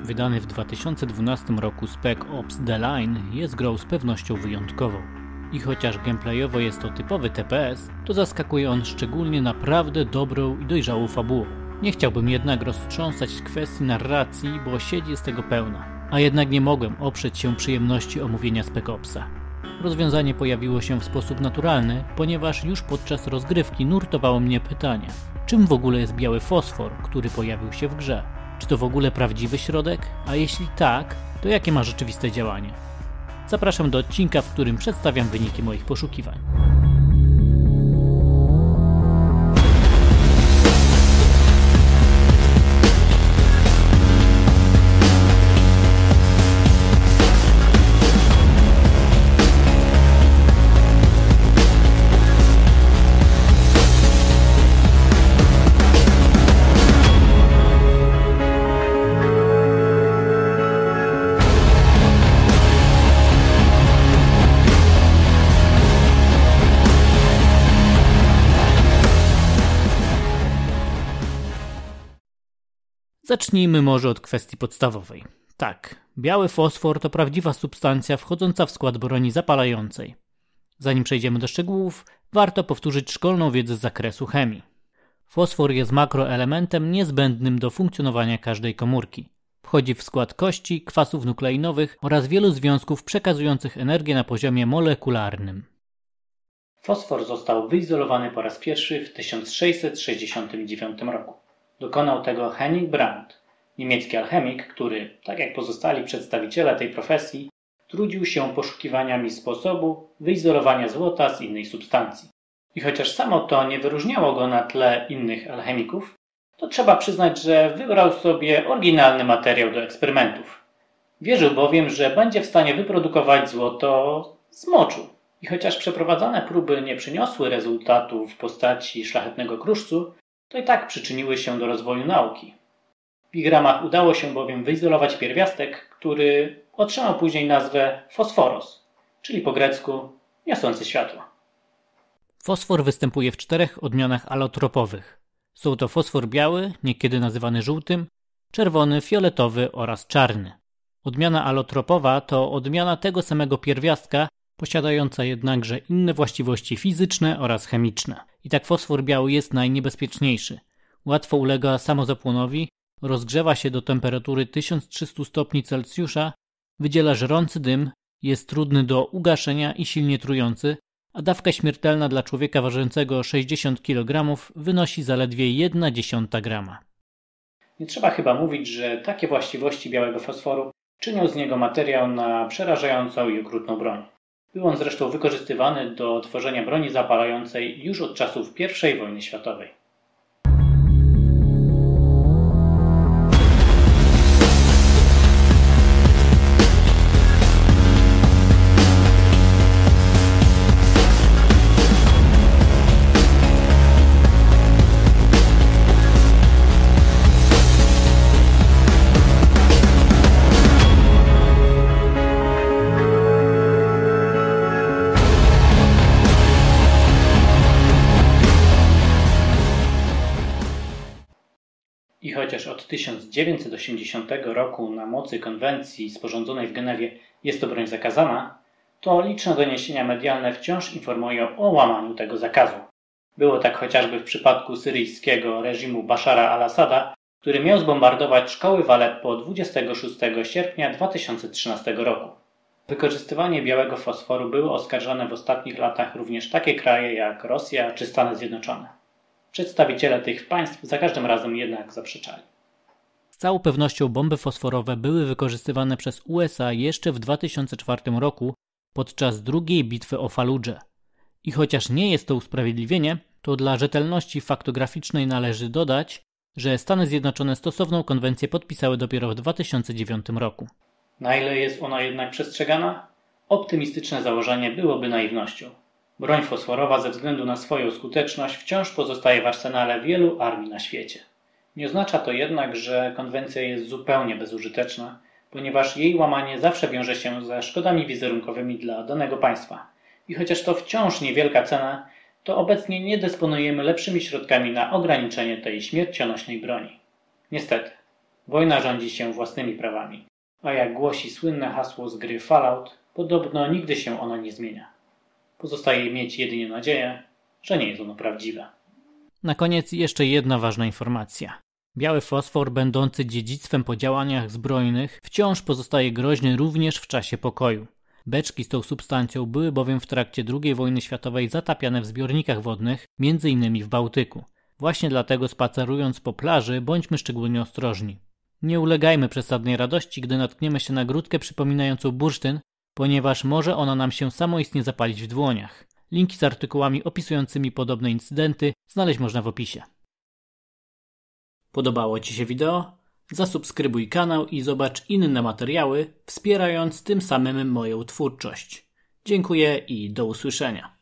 Wydany w 2012 roku Spec Ops: The Line jest grą z pewnością wyjątkową. I chociaż gameplayowo jest to typowy TPS, to zaskakuje on szczególnie naprawdę dobrą i dojrzałą fabułą. Nie chciałbym jednak roztrząsać kwestii narracji, bo siedzi z tego pełna. A jednak nie mogłem oprzeć się przyjemności omówienia Spec Opsa. Rozwiązanie pojawiło się w sposób naturalny, ponieważ już podczas rozgrywki nurtowało mnie pytanie, czym w ogóle jest biały fosfor, który pojawił się w grze? Czy to w ogóle prawdziwy środek? A jeśli tak, to jakie ma rzeczywiste działanie? Zapraszam do odcinka, w którym przedstawiam wyniki moich poszukiwań. Zacznijmy może od kwestii podstawowej. Tak, biały fosfor to prawdziwa substancja wchodząca w skład broni zapalającej. Zanim przejdziemy do szczegółów, warto powtórzyć szkolną wiedzę z zakresu chemii. Fosfor jest makroelementem niezbędnym do funkcjonowania każdej komórki. Wchodzi w skład kości, kwasów nukleinowych oraz wielu związków przekazujących energię na poziomie molekularnym. Fosfor został wyizolowany po raz pierwszy w 1669 roku. Dokonał tego Henning Brandt, niemiecki alchemik, który, tak jak pozostali przedstawiciele tej profesji, trudził się poszukiwaniami sposobu wyizolowania złota z innej substancji. I chociaż samo to nie wyróżniało go na tle innych alchemików, to trzeba przyznać, że wybrał sobie oryginalny materiał do eksperymentów. Wierzył bowiem, że będzie w stanie wyprodukować złoto z moczu. I chociaż przeprowadzane próby nie przyniosły rezultatu w postaci szlachetnego kruszcu, to i tak przyczyniły się do rozwoju nauki. W ich ramach udało się bowiem wyizolować pierwiastek, który otrzymał później nazwę fosforos, czyli po grecku niosący światło. Fosfor występuje w 4 odmianach alotropowych. Są to fosfor biały, niekiedy nazywany żółtym, czerwony, fioletowy oraz czarny. Odmiana alotropowa to odmiana tego samego pierwiastka, posiadająca jednakże inne właściwości fizyczne oraz chemiczne. I tak fosfor biały jest najniebezpieczniejszy. Łatwo ulega samozapłonowi, rozgrzewa się do temperatury 1300 stopni Celsjusza, wydziela żrący dym, jest trudny do ugaszenia i silnie trujący, a dawka śmiertelna dla człowieka ważącego 60 kg wynosi zaledwie 1/10 grama. Nie trzeba chyba mówić, że takie właściwości białego fosforu czynią z niego materiał na przerażającą i okrutną broń. Był on zresztą wykorzystywany do tworzenia broni zapalającej już od czasów I wojny światowej. I chociaż od 1980 roku na mocy konwencji sporządzonej w Genewie jest to broń zakazana, to liczne doniesienia medialne wciąż informują o łamaniu tego zakazu. Było tak chociażby w przypadku syryjskiego reżimu Bashara al-Assada, który miał zbombardować szkoły w Aleppo 26 sierpnia 2013 roku. Wykorzystywanie białego fosforu było oskarżane w ostatnich latach również takie kraje jak Rosja czy Stany Zjednoczone. Przedstawiciele tych państw za każdym razem jednak zaprzeczali. Z całą pewnością bomby fosforowe były wykorzystywane przez USA jeszcze w 2004 roku podczas II bitwy o Faludże. I chociaż nie jest to usprawiedliwienie, to dla rzetelności faktograficznej należy dodać, że Stany Zjednoczone stosowną konwencję podpisały dopiero w 2009 roku. Na ile jest ona jednak przestrzegana? Optymistyczne założenie byłoby naiwnością. Broń fosforowa ze względu na swoją skuteczność wciąż pozostaje w arsenale wielu armii na świecie. Nie oznacza to jednak, że konwencja jest zupełnie bezużyteczna, ponieważ jej łamanie zawsze wiąże się ze szkodami wizerunkowymi dla danego państwa. I chociaż to wciąż niewielka cena, to obecnie nie dysponujemy lepszymi środkami na ograniczenie tej śmiercionośnej broni. Niestety. Wojna rządzi się własnymi prawami, a jak głosi słynne hasło z gry Fallout, podobno nigdy się ono nie zmienia. Pozostaje mieć jedynie nadzieję, że nie jest ono prawdziwe. Na koniec jeszcze jedna ważna informacja. Biały fosfor, będący dziedzictwem po działaniach zbrojnych, wciąż pozostaje groźny również w czasie pokoju. Beczki z tą substancją były bowiem w trakcie II wojny światowej zatapiane w zbiornikach wodnych, m.in. w Bałtyku. Właśnie dlatego spacerując po plaży bądźmy szczególnie ostrożni. Nie ulegajmy przesadnej radości, gdy natkniemy się na grudkę przypominającą bursztyn, ponieważ może ona nam się samoistnie zapalić w dłoniach. Linki z artykułami opisującymi podobne incydenty znaleźć można w opisie. Podobało Ci się wideo? Zasubskrybuj kanał i zobacz inne materiały, wspierając tym samym moją twórczość. Dziękuję i do usłyszenia.